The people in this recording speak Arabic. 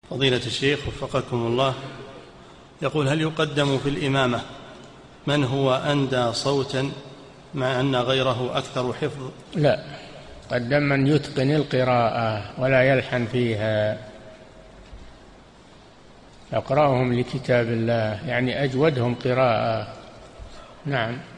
فضيلة الشيخ وفقكم الله، يقول: هل يقدم في الإمامة من هو أندى صوتا مع أن غيره أكثر حفظ؟ لا، قدم من يتقن القراءة ولا يلحن فيها، أقرأهم لكتاب الله، يعني أجودهم قراءة. نعم.